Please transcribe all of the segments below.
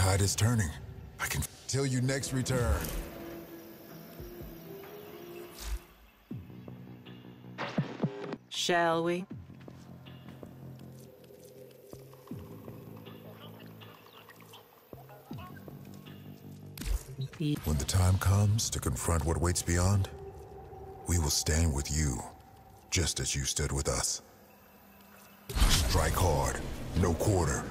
tide is turning. I can till you next return. Shall we? When the time comes to confront what waits beyond, we will stand with you, just as you stood with us. Strike hard, no quarter.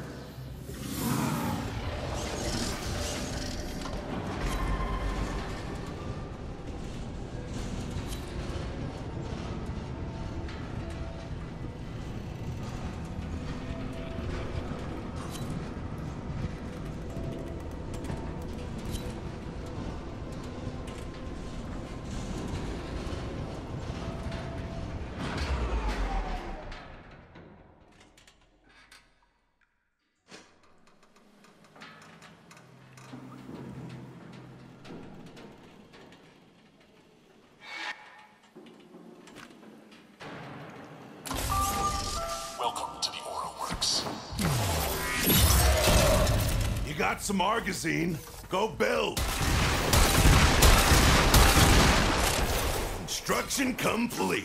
Welcome to the Aura Works. You got some Argazine? Go build! Construction complete.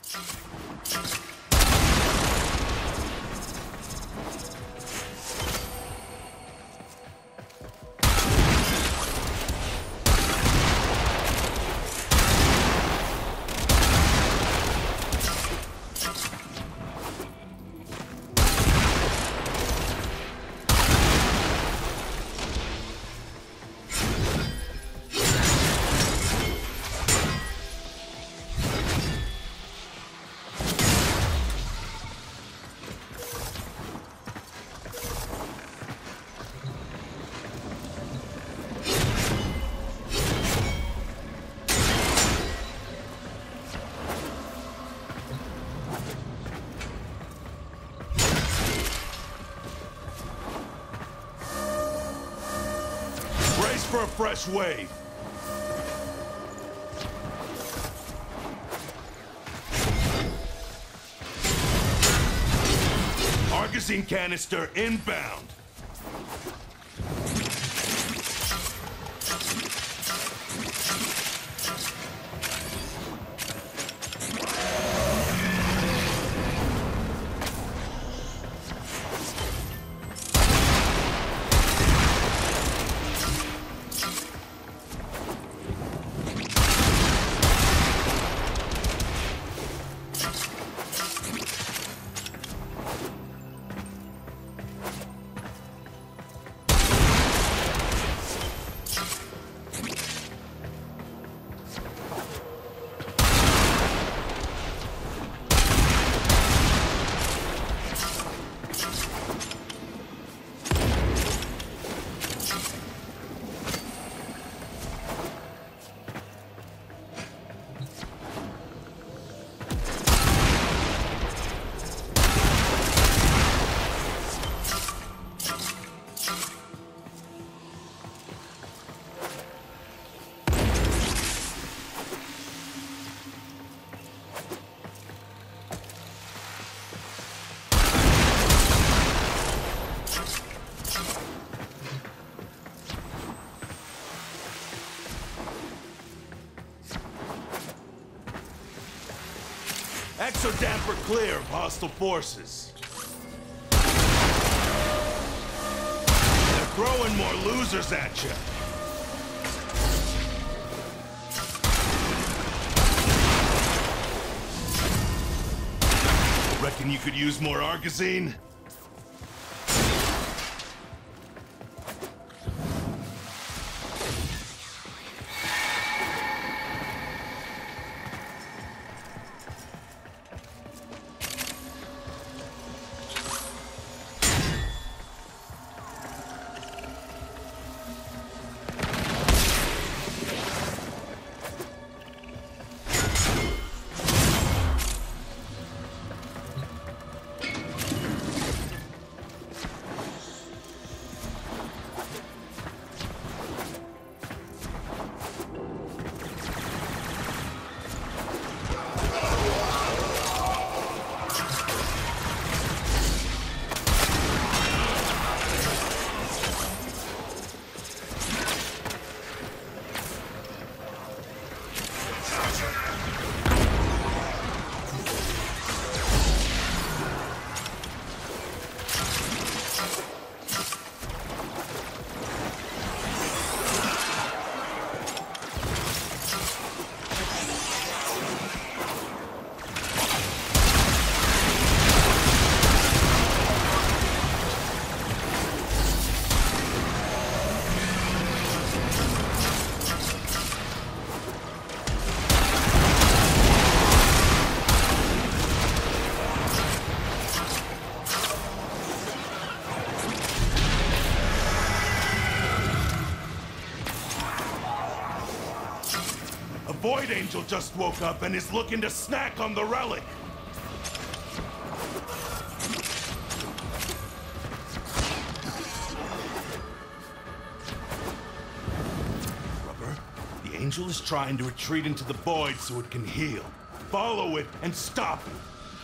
For a fresh wave. Argazine canister inbound. Exodamper clear of hostile forces. They're throwing more losers at you. Reckon you could use more Argazine? Void Angel just woke up and is looking to snack on the relic. Rubber, the Angel is trying to retreat into the Void so it can heal. Follow it and stop it.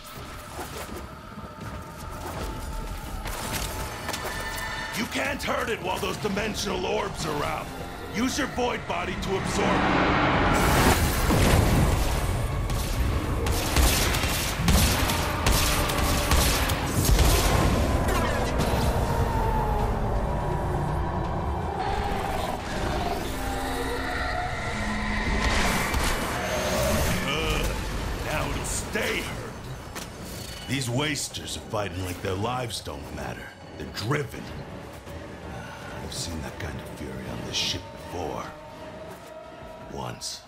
You can't hurt it while those dimensional orbs are out. Use your Void body to absorb it. Now it'll stay hurt. These wasters are fighting like their lives don't matter. They're driven. I've seen that kind of fury on this ship before. Once.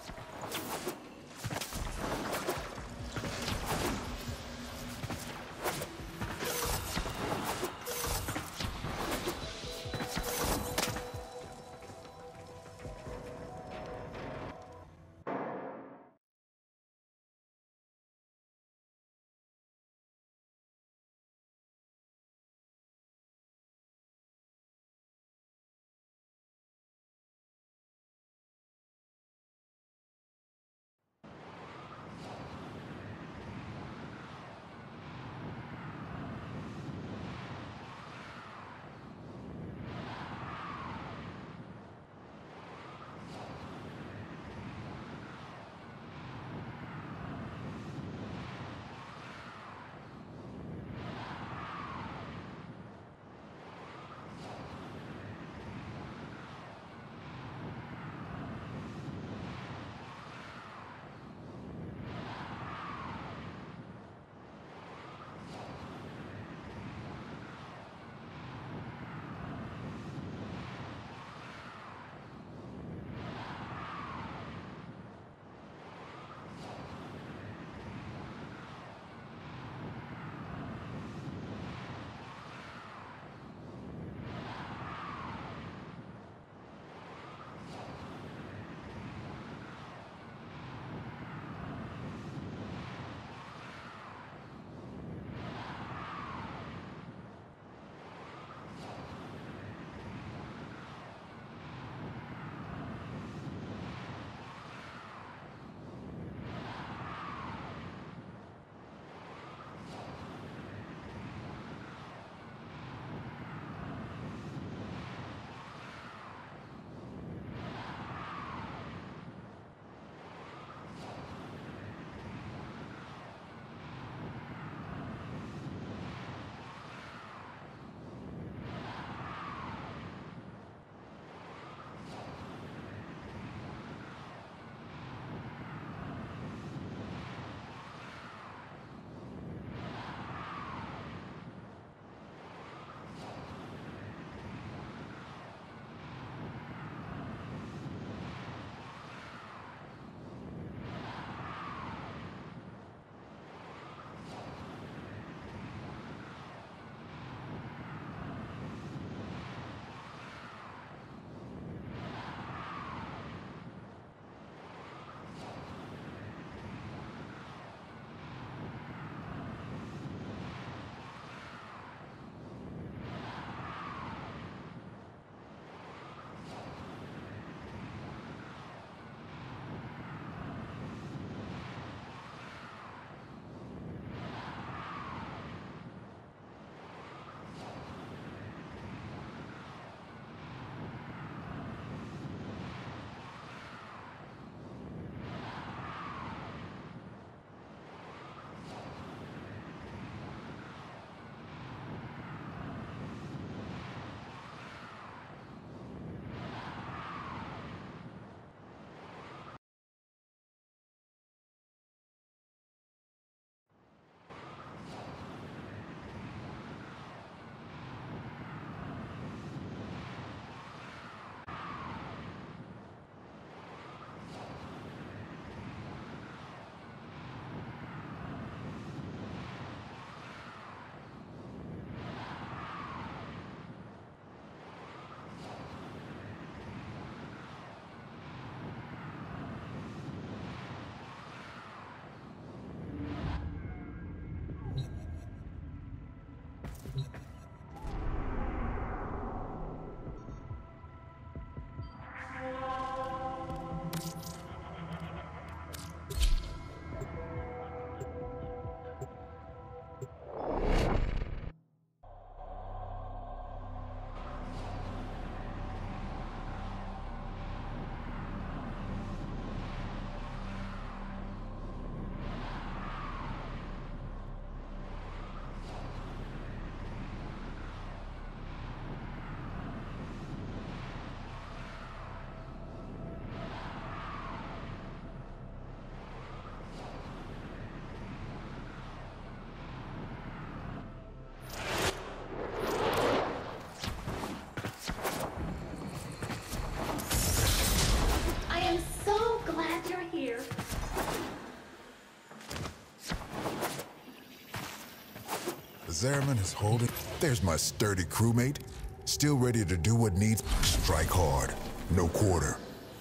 Zariman is holding. There's my sturdy crewmate, still ready to do what needs. Strike hard, no quarter.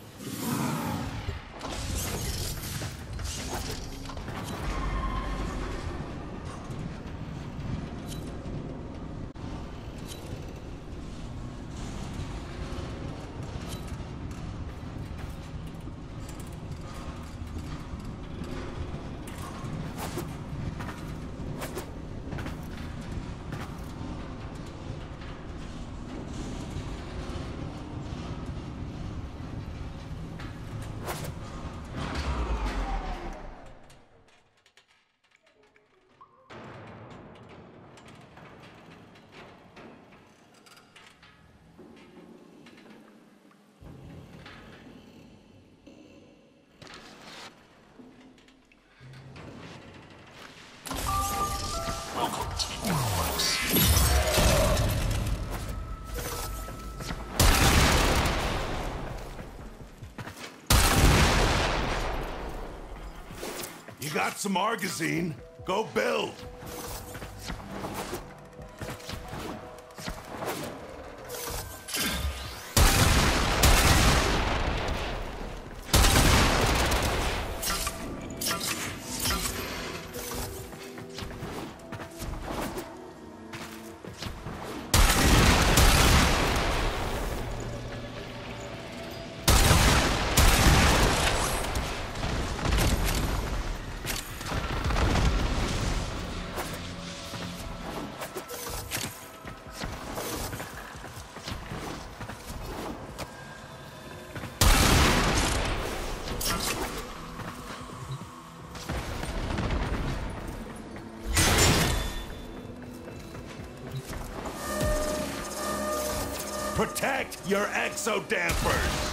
Welcome to the Warframe Let. You got some Argazine? Go build! Protect your exodampers!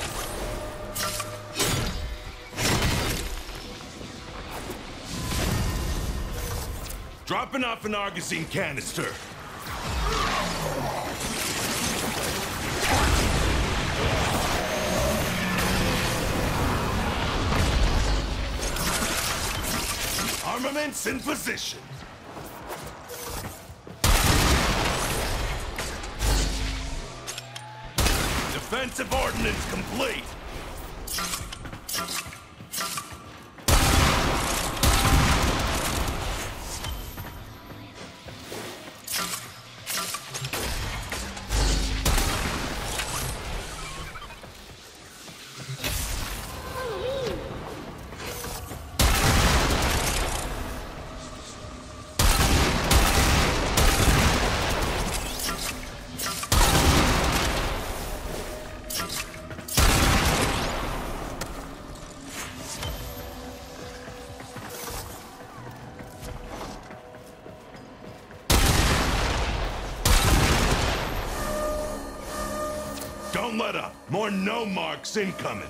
Dropping off an Argazine canister. Armaments in position. Defensive ordnance complete. Don't let up. More no marks incoming.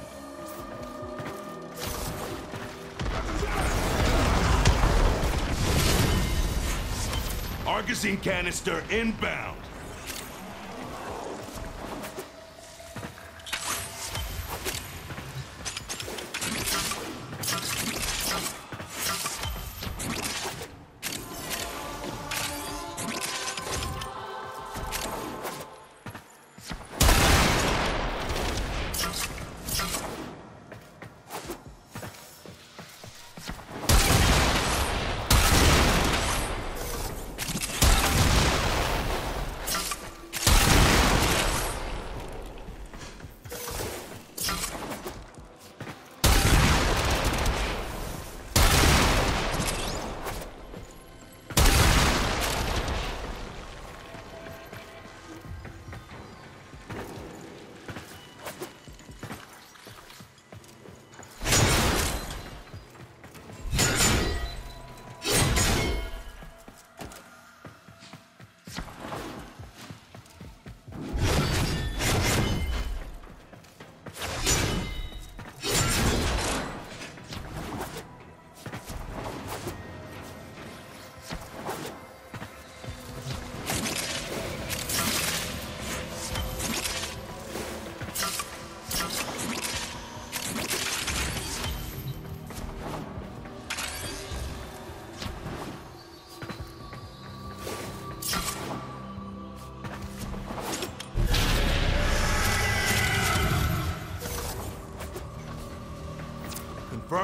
Argazine canister inbound.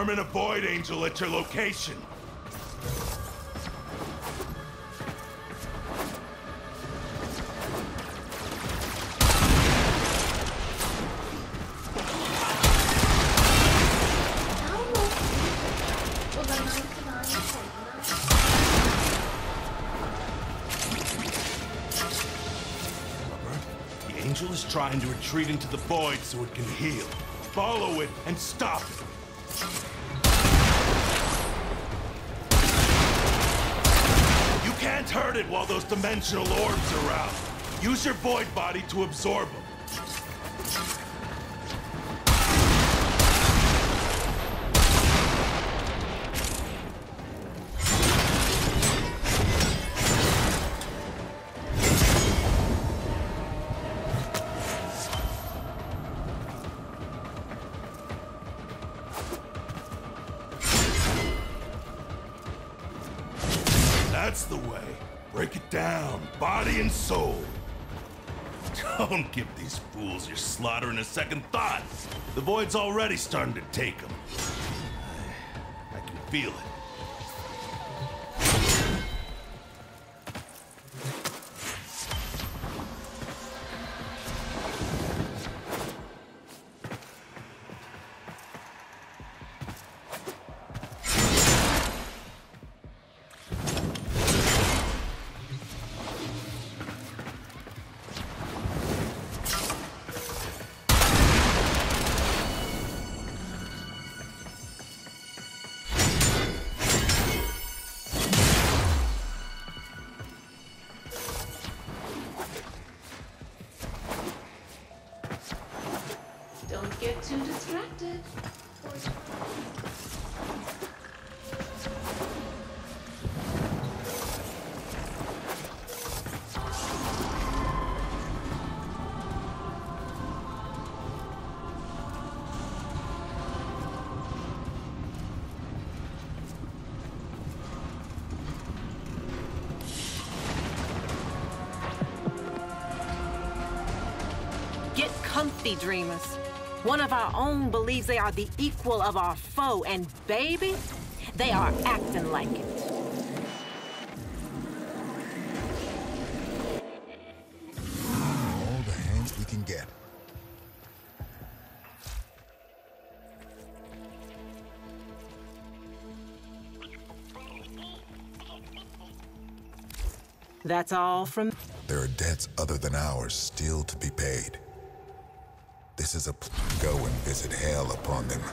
Determine a Void Angel at your location. The Angel is trying to retreat into the Void so it can heal. Follow it and stop it. You can't hurt it while those dimensional orbs are out. Use your Void body to absorb them. That's the way. Break it down, body and soul. Don't give these fools your slaughter in a second thought. The Void's already starting to take them. I can feel it. Don't get too distracted. Get comfy, dreamers. One of our own believes they are the equal of our foe, and baby, they are acting like it. All the hands we can get. That's all from... There are debts other than ours still to be paid. This is a go and visit hell upon them.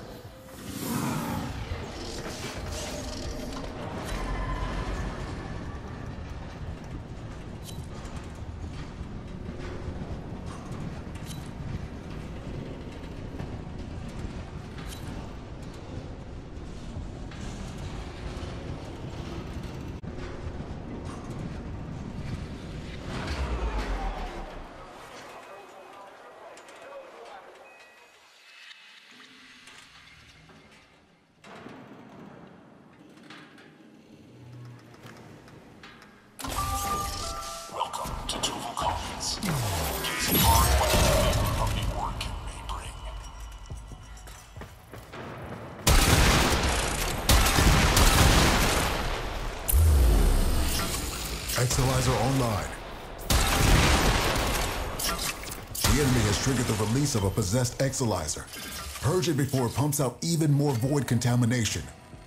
Exolizer online. The enemy has triggered the release of a possessed Exolizer. Purge it before it pumps out even more void contamination.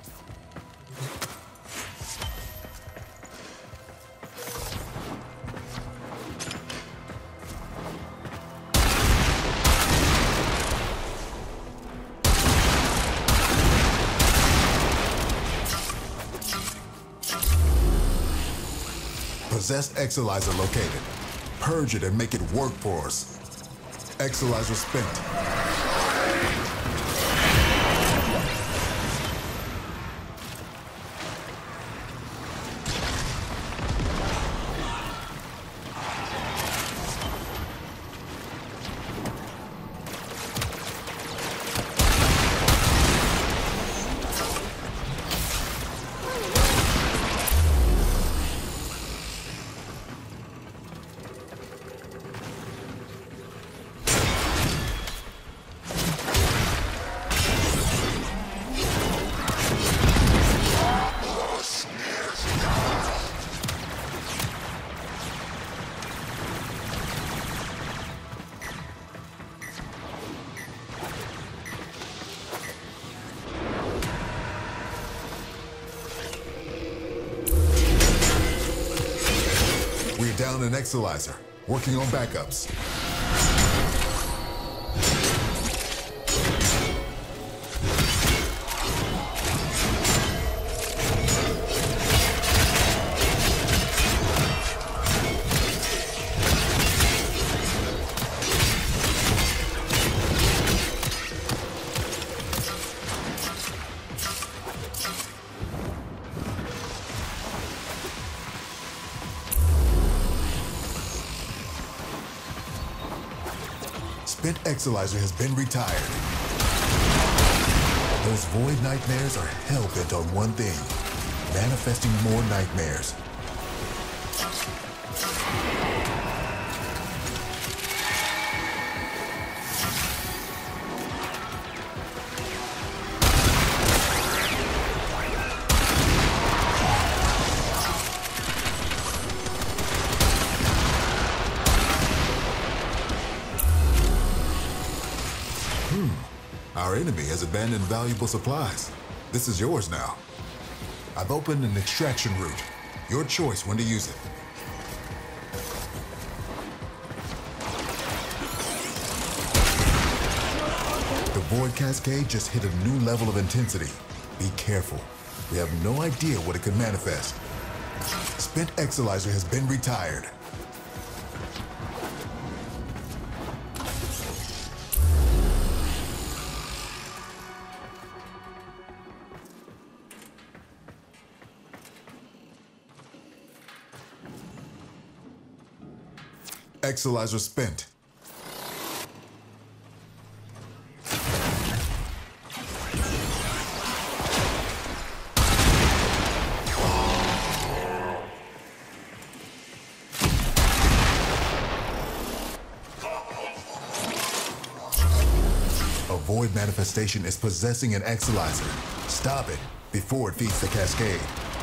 Possessed Exolizer located. Purge it and make it work for us. Exolizer spent. We're down an Exalizer, working on backups. Spent Exalizer has been retired. Those void nightmares are hell-bent on one thing, manifesting more nightmares. Our enemy has abandoned valuable supplies. This is yours now. I've opened an extraction route. Your choice when to use it. The Void Cascade just hit a new level of intensity. Be careful. We have no idea what it could manifest. Spent Exalizer has been retired. Exalizer spent. A void manifestation is possessing an Exalizer. Stop it before it feeds the cascade.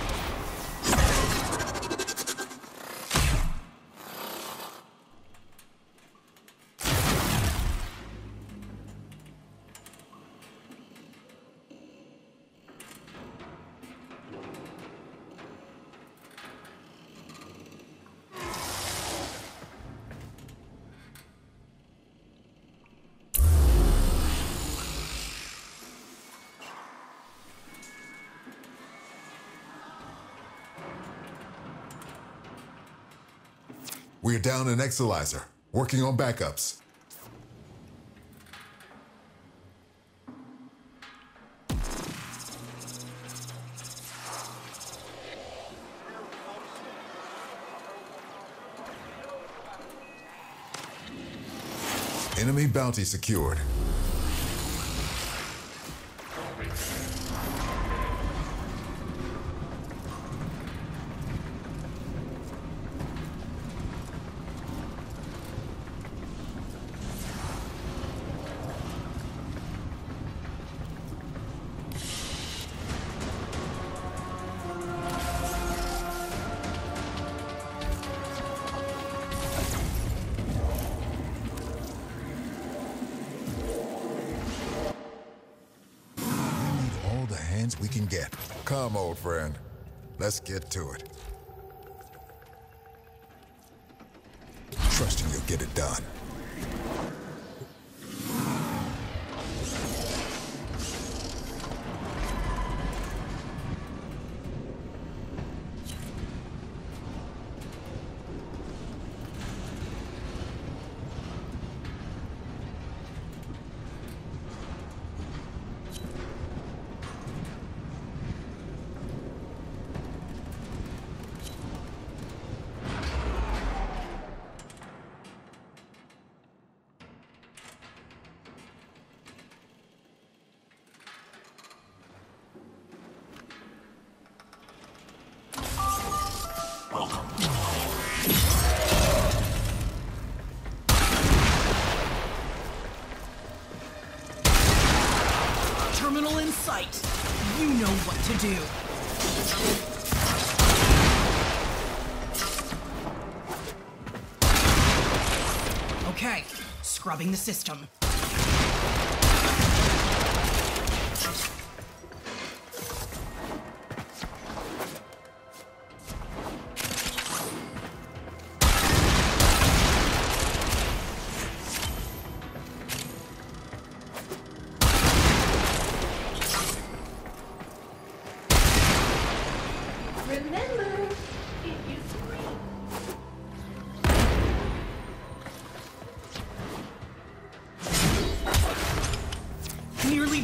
We're down an Exalizer, working on backups. Enemy bounty secured. We can get. Come, old friend. Let's get to it. Trusting you'll get it done. Terminal in sight. You know what to do. Okay, scrubbing the system.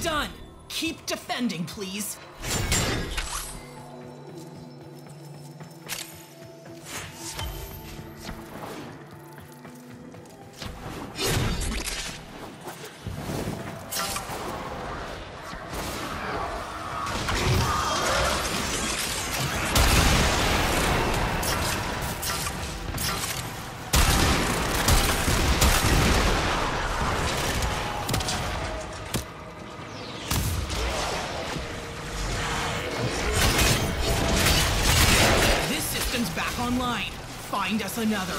done. Keep defending, please. Back online. Find us another.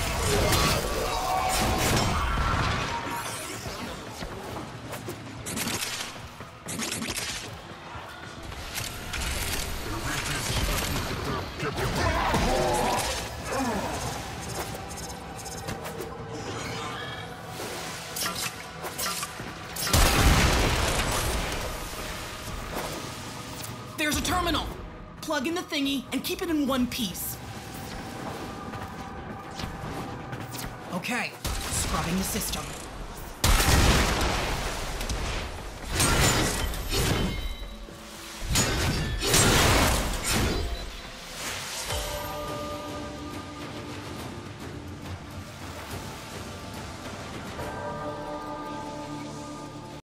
There's a terminal. Plug in the thingy and keep it in one piece. Okay, scrubbing the system.